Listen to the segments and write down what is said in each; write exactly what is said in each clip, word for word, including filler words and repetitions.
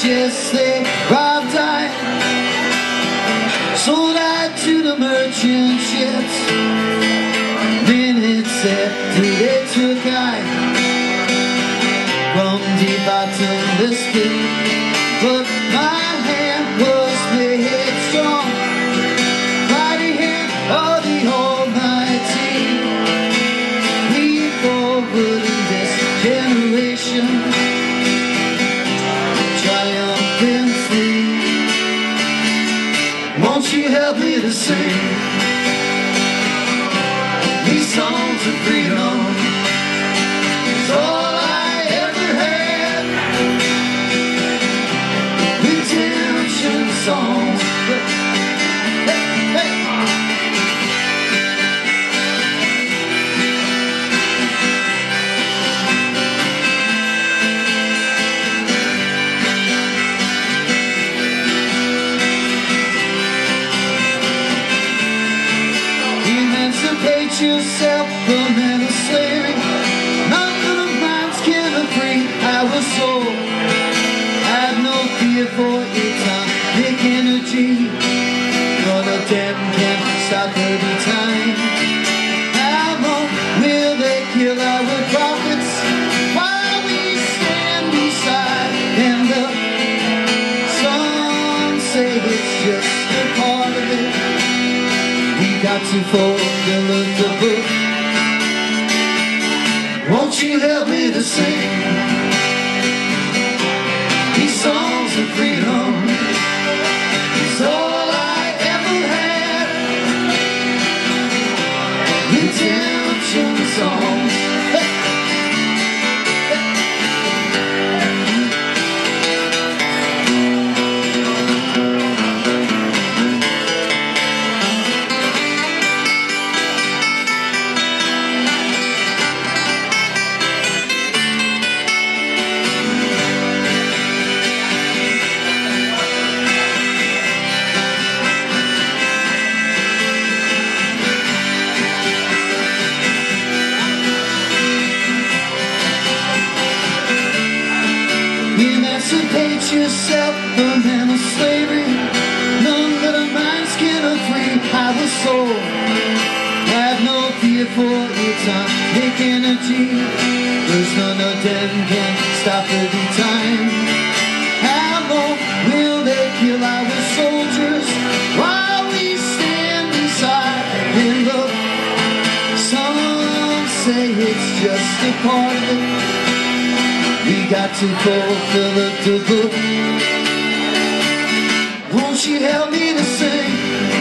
yes, they robbed I, sold I to the merchant ships. Minutes after they took I from the bottomless pit, but my hand was made strong by the hand of the Almighty. We forward in this generation, triumphantly. Won't you help me to sing these songs of freedom? It's all I ever had. Redemption songs. Hey, hey. Emancipate yourself from mental slavery. None of the minds can be free. I was sold. I have no fear for atomic energy. Nor the dead can stop the time. How long will they kill our prophets while we stand beside? And the some say it's just a part of it. We got to fulfill the book. Won't you help me to sing these songs of freedom? It's all I ever had. Redemption songs. Hey. Emancipate yourself from mental slavery. None of the minds can be free. I was sold. Have no fear for atomic energy. There's none of them can stop the time. How long will they kill our soldiers while we stand beside and look? Some say it's just a part of it. We got to fulfill the book. Won't you help me to sing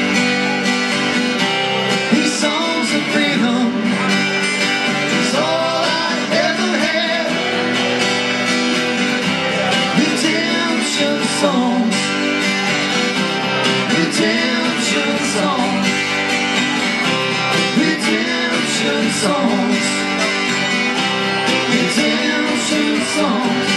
these songs of freedom? It's all I ever had. Redemption songs. Redemption songs. Redemption songs. Redemption songs.